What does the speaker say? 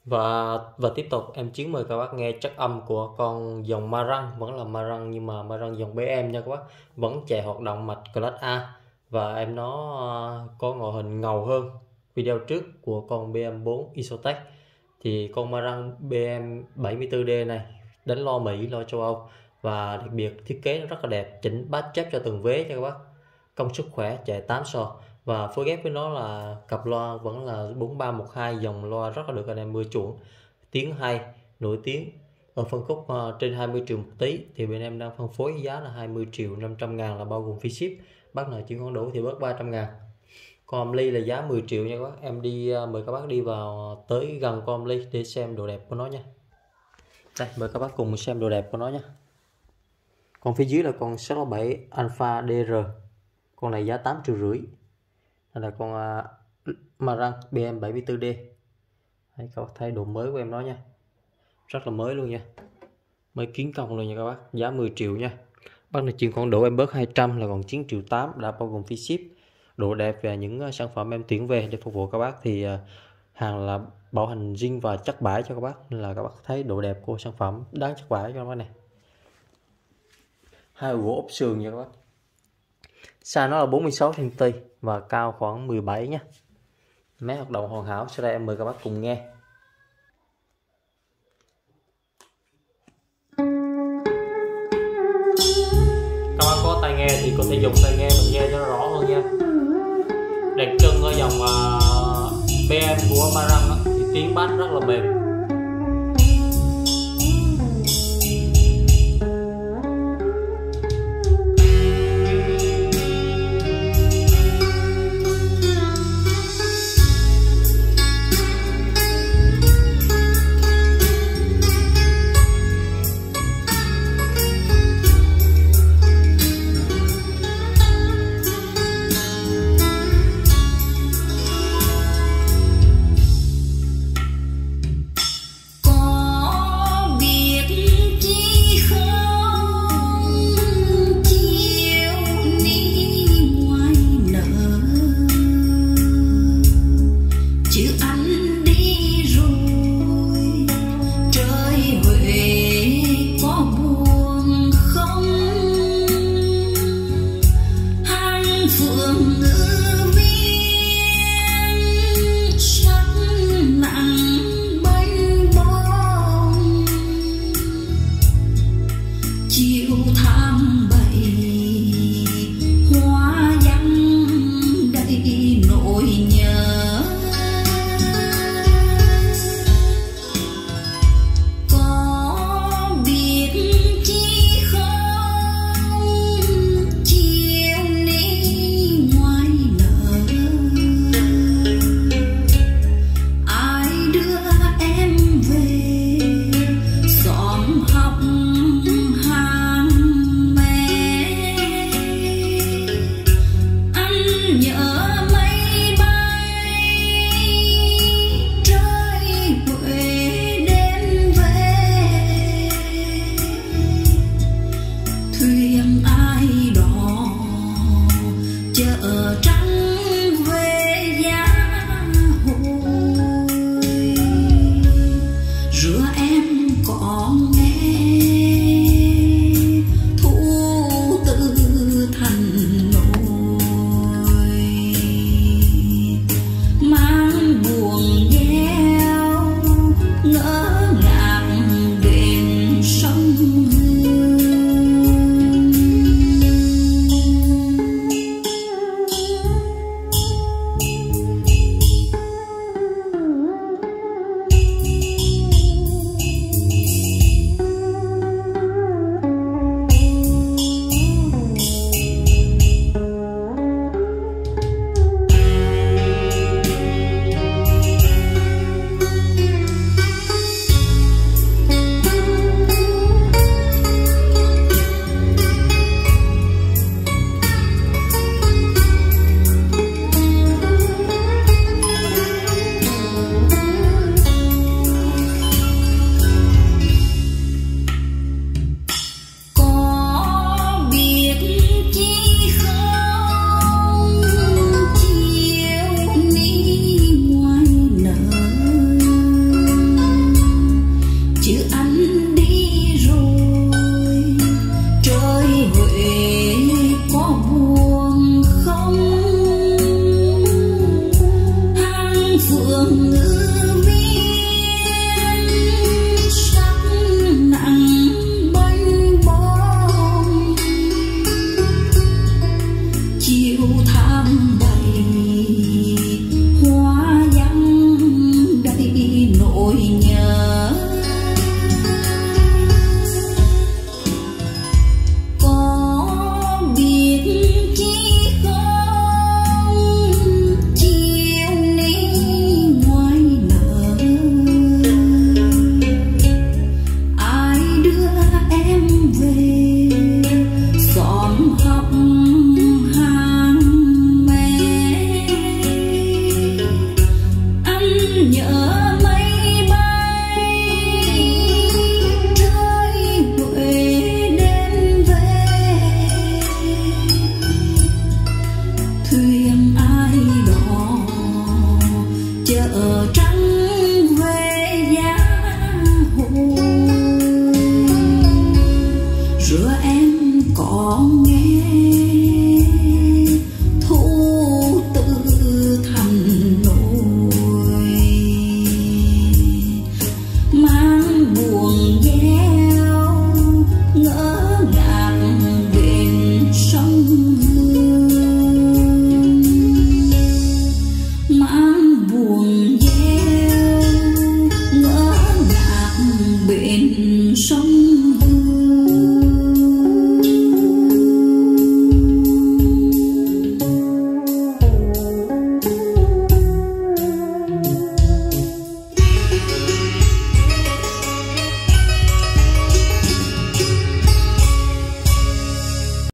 Và tiếp tục em Chiến mời các bác nghe chất âm của con dòng Marang, vẫn là Marang nhưng mà Marang dòng BM nha các bác, vẫn chạy hoạt động mạch Class A và em nó có ngoại hình ngầu hơn video trước của con BM4 Isotech. Thì con Marang BM74D này đánh loa Mỹ, loa châu Âu và đặc biệt thiết kế nó rất là đẹp, chỉnh bass chép cho từng vế cho các bác, công suất khỏe, chạy 8 sò và phối ghép với nó là cặp loa vẫn là 4312, dòng loa rất là được anh em ưa chuộng, tiếng hay, nổi tiếng ở phân khúc trên 20 triệu một tí thì bên em đang phân phối giá là 20 triệu 500 ngàn là bao gồm phí ship, bác nào chuyển khoản đủ thì bớt 300 ngàn. Con Omni là giá 10 triệu nha các bác. Em mời các bác đi vào tới gần con Omni để xem độ đẹp của nó nha. Đây, mời các bác cùng xem độ đẹp của nó nha. Còn phía dưới là con 667 Alpha DR, con này giá 8 triệu rưỡi. Đây là con Marang BM74D. Đấy, các bác thấy độ mới của em nó nha, rất là mới luôn nha, mới kiến công luôn nha các bác, giá 10 triệu nha. Bác này chuyển khoản đủ em bớt 200 là còn 9 triệu 8 đã bao gồm phí ship. Độ đẹp và những sản phẩm em tuyển về để phục vụ các bác thì hàng là bảo hành zin và chắc bãi cho các bác, nên là các bác thấy độ đẹp của sản phẩm đáng chắc bãi cho các bác này. Hai gỗ ốp sườn nha các bác, size nó là 46 cm và cao khoảng 17 nhé. Máy hoạt động hoàn hảo. Sau đây em mời các bác cùng nghe. Các bác có tai nghe thì có thể dùng tai nghe mình nghe cho nó rõ hơn nha. Đàn trưng ở dòng BM của Marang thì tiếng bass rất là mềm,